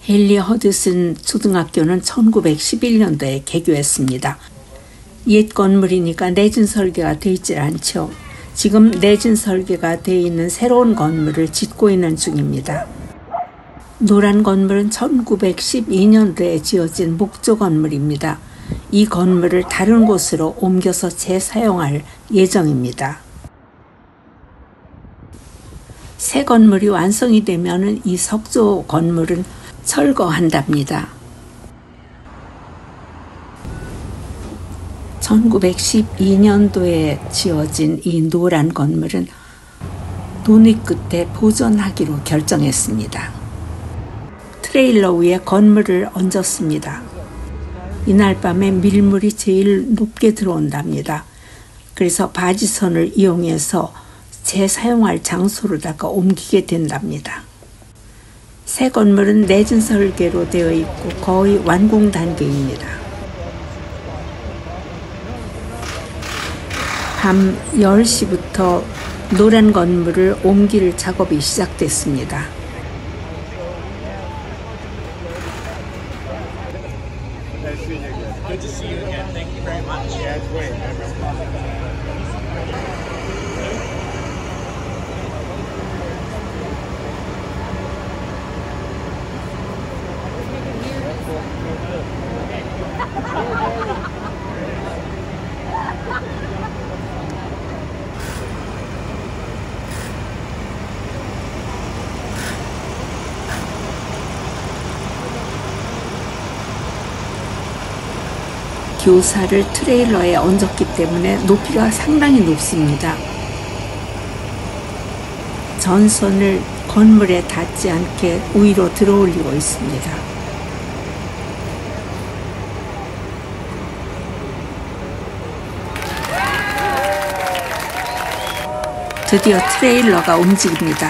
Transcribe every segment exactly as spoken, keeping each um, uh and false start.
헨리 허드슨 초등학교는 천구백십일 년도에 개교했습니다. 옛 건물이니까 내진 설계가 되어 있질 않죠. 지금 내진 설계가 되어 있는 새로운 건물을 짓고 있는 중입니다. 노란 건물은 천구백십이 년도에 지어진 목조 건물입니다. 이 건물을 다른 곳으로 옮겨서 재사용할 예정입니다. 새 건물이 완성이 되면 이 석조 건물은 철거한답니다. 천구백십이 년도에 지어진 이 노란 건물은 논의 끝에 보존하기로 결정했습니다. 트레일러 위에 건물을 얹었습니다. 이날 밤에 밀물이 제일 높게 들어온답니다. 그래서 바지선을 이용해서 재사용할 장소로다가 옮기게 된답니다. 새 건물은 내진 설계로 되어 있고 거의 완공 단계입니다. 밤 열 시부터 노란 건물을 옮길 작업이 시작됐습니다. Good to see you again. Thank you very much. Yeah, it's great. 교사를 트레일러에 얹었기 때문에 높이가 상당히 높습니다. 전선을 건물에 닿지 않게 위로 들어올리고 있습니다. 드디어 트레일러가 움직입니다.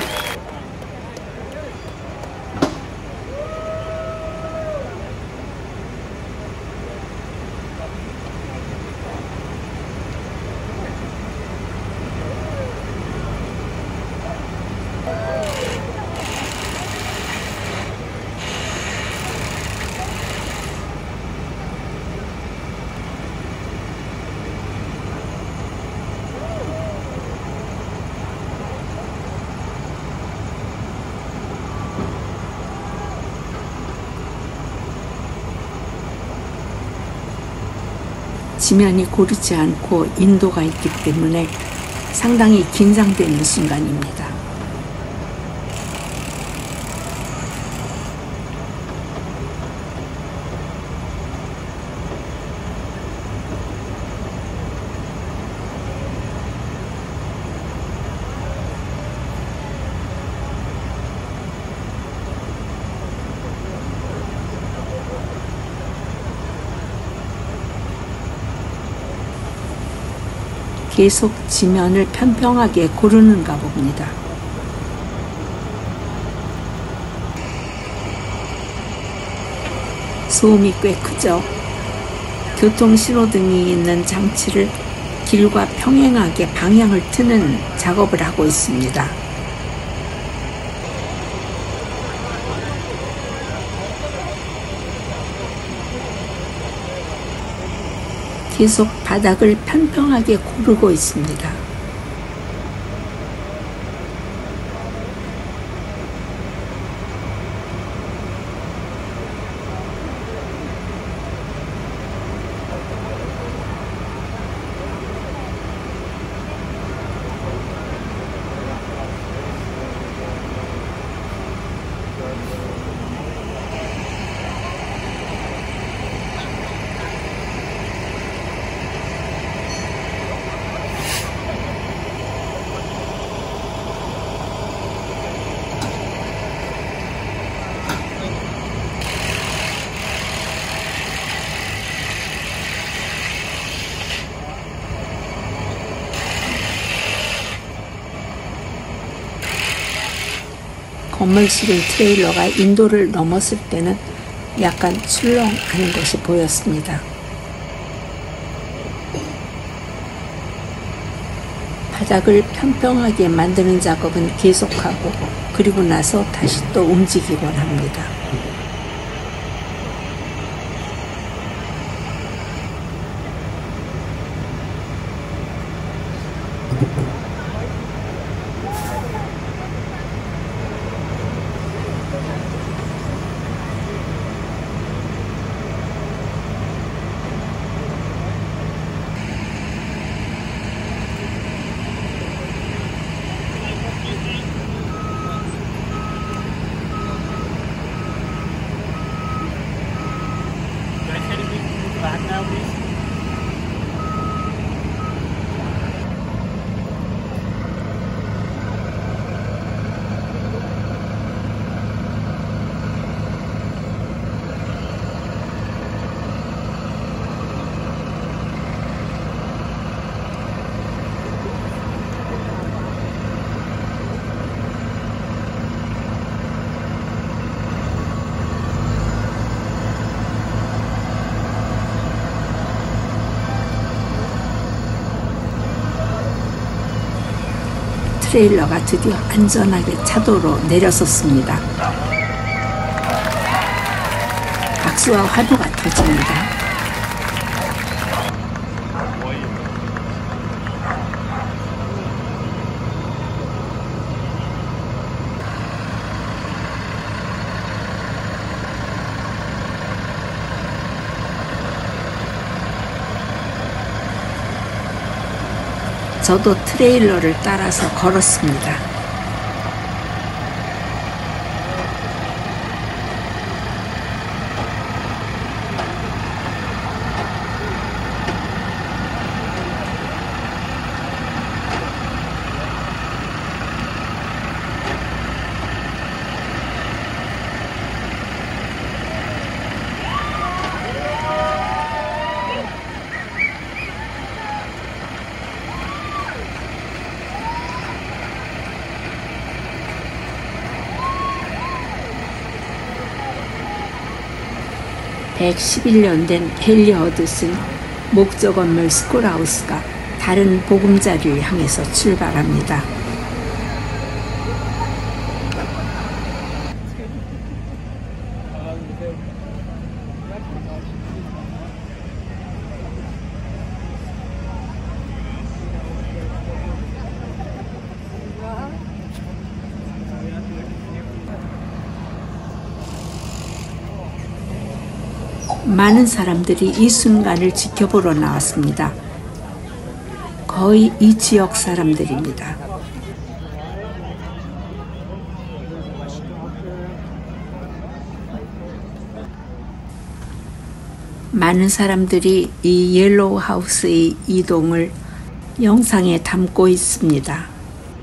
지면이 고르지 않고 인도가 있기 때문에 상당히 긴장되는 순간입니다. 계속 지면을 평평하게 고르는가 봅니다. 소음이 꽤 크죠. 교통신호등이 있는 장치를 길과 평행하게 방향을 트는 작업을 하고 있습니다. 계속 바닥을 평평하게 고르고 있습니다. 건물 실은 트레일러가 인도를 넘었을 때는 약간 출렁하는 것이 보였습니다. 바닥을 평평하게 만드는 작업은 계속하고 그리고 나서 다시 또 움직이곤 합니다. 트레일러가 드디어 안전하게 차도로 내려섰습니다. 박수와 환호가 터집니다. 저도 트레일러를 따라서 걸었습니다. 백십일 년 된 헨리 허드슨 목조 건물 스쿨하우스가 다른 보금자리를 향해서 출발합니다. 많은 사람들이 이 순간을 지켜보러 나왔습니다. 거의 이 지역 사람들입니다. 많은 사람들이 이 옐로우 하우스의 이동을 영상에 담고 있습니다.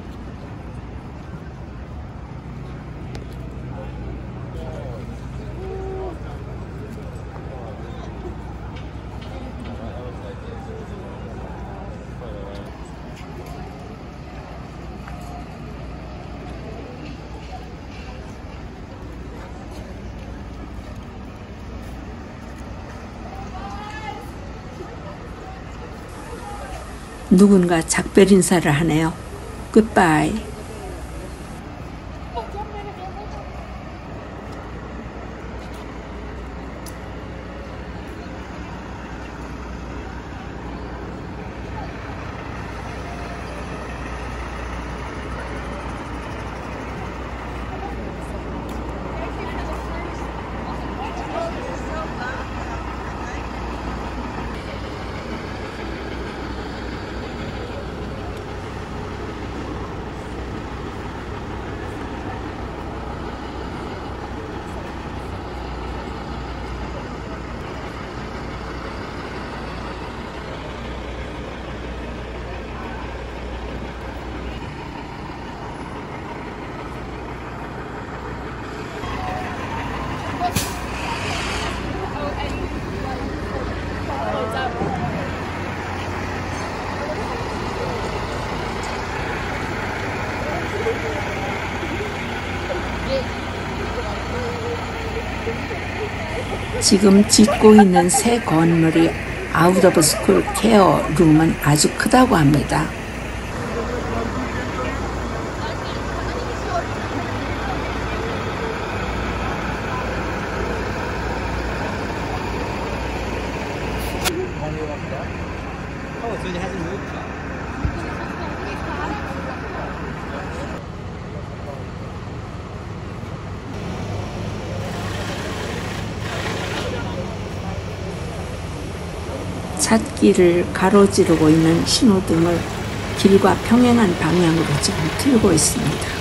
누군가 작별 인사를 하네요. 굿바이. 지금 짓고 있는 새 건물이 아웃 오브 스쿨 케어 룸은 아주 크다고 합니다. 찻길을 가로지르고 있는 신호등을 길과 평행한 방향으로 지금 틀고 있습니다.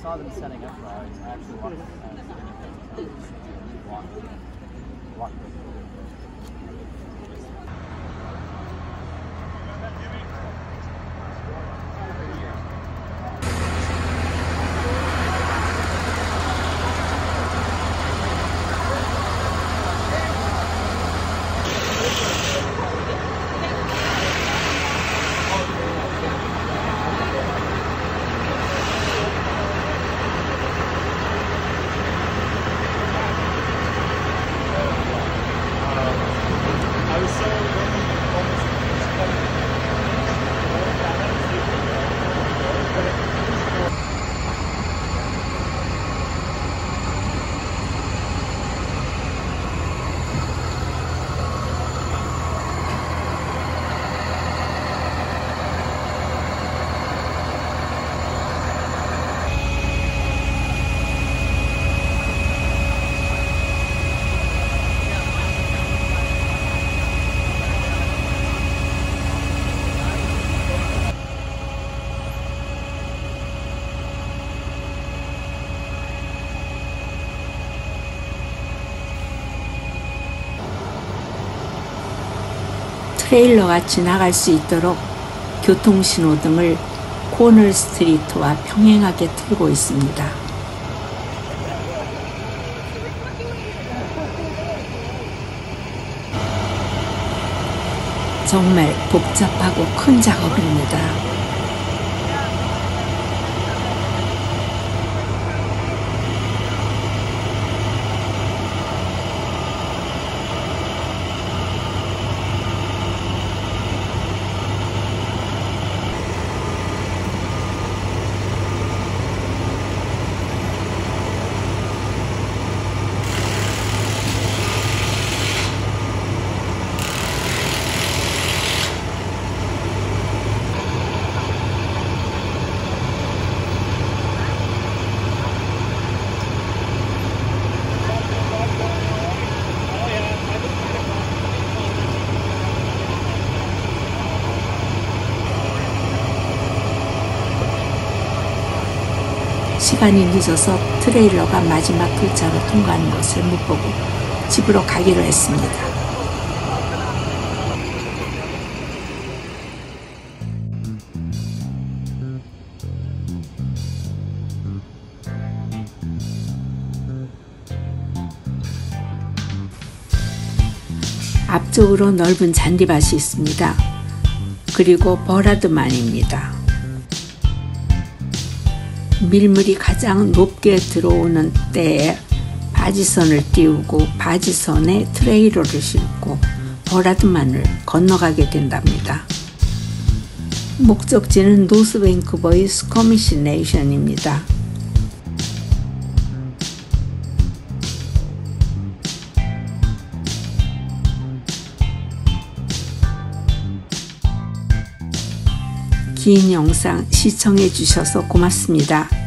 saw them setting up rides. I actually walked uh, walk, walk. 트레일러가 지나갈 수 있도록 교통신호등을 코널 스트리트와 평행하게 틀고 있습니다. 정말 복잡하고 큰 작업입니다. 시간이 늦어서 트레일러가 마지막 교차로 통과하는 것을 못 보고 집으로 가기로 했습니다. 앞쪽으로 넓은 잔디밭이 있습니다. 그리고 버라드만입니다. 밀물이 가장 높게 들어오는 때에 바지선을 띄우고 바지선에 트레일러를 싣고 버라드만을 건너가게 된답니다. 목적지는 노스 밴쿠버의 스쿼미시 네이션입니다. 긴 영상 시청해 주셔서 고맙습니다.